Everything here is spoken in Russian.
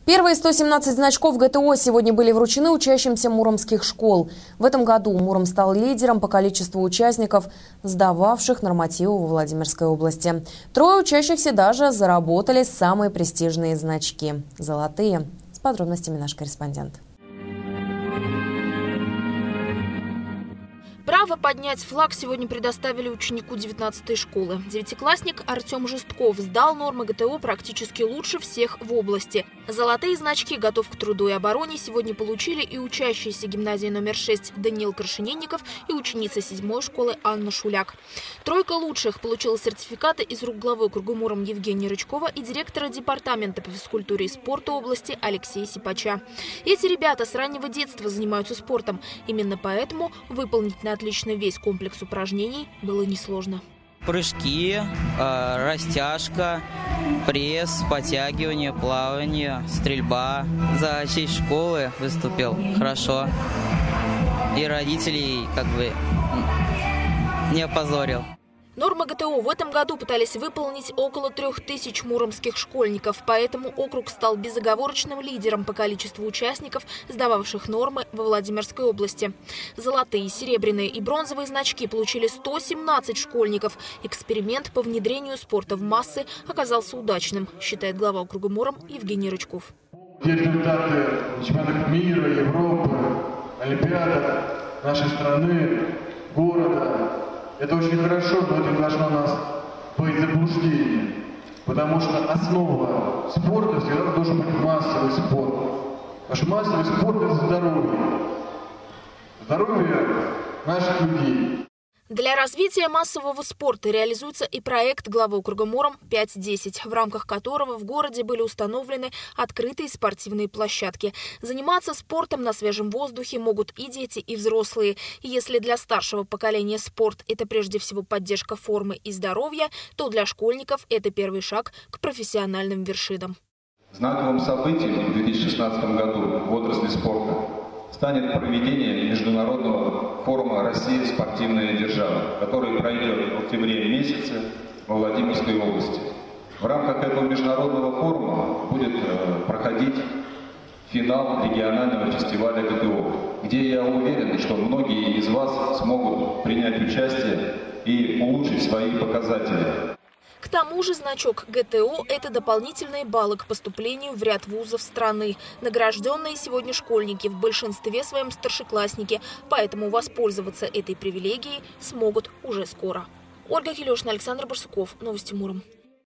Первые 117 значков ГТО сегодня были вручены учащимся муромских школ. В этом году Муром стал лидером по количеству участников, сдававших нормативы во Владимирской области. Трое учащихся даже заработали самые престижные значки – золотые. С подробностями наш корреспондент. Право поднять флаг сегодня предоставили ученику 19-й школы. Девятиклассник Артем Жестков сдал нормы ГТО практически лучше всех в области. Золотые значки «Готов к труду и обороне» сегодня получили и учащиеся гимназии номер 6 Даниил Крашенинников и ученица 7-й школы Анна Шуляк. Тройка лучших получила сертификаты из рук главы округа Муром Евгения Рычкова и директора департамента по физкультуре и спорту области Алексея Сипача. Эти ребята с раннего детства занимаются спортом. Именно поэтому выполнить на отлично весь комплекс упражнений было несложно. Прыжки, растяжка, пресс, подтягивание, плавание, стрельба. За честь школы выступил хорошо. И родителей не опозорил. Нормы ГТО в этом году пытались выполнить около 3000 муромских школьников, поэтому округ стал безоговорочным лидером по количеству участников, сдававших нормы во Владимирской области. Золотые, серебряные и бронзовые значки получили 117 школьников. Эксперимент по внедрению спорта в массы оказался удачным, считает глава округа Муром Евгений Рычков. Результаты чемпионатов мира, Европы, олимпиадах нашей страны, города. Это очень хорошо, но это должно нас быть заблуждением. Потому что основа спорта всегда должен быть массовый спорт. Потому что массовый спорт – это здоровье. Здоровье наших людей. Для развития массового спорта реализуется и проект главы округа Муром 5-10, в рамках которого в городе были установлены открытые спортивные площадки. Заниматься спортом на свежем воздухе могут и дети, и взрослые. И если для старшего поколения спорт – это прежде всего поддержка формы и здоровья, то для школьников это первый шаг к профессиональным вершинам. Знаковым событием в 2016 году в отрасли спорта станет проведение международного форума «Россия. Спортивная держава», который пройдет в октябре месяце во Владимирской области. В рамках этого международного форума будет проходить финал регионального фестиваля ГТО, где я уверен, что многие из вас смогут принять участие и улучшить свои показатели. К тому же значок ГТО – это дополнительные баллы к поступлению в ряд вузов страны. Награжденные сегодня школьники в большинстве своем старшеклассники, поэтому воспользоваться этой привилегией смогут уже скоро. Ольга Килешина, Александр Барсуков. Новости Муром.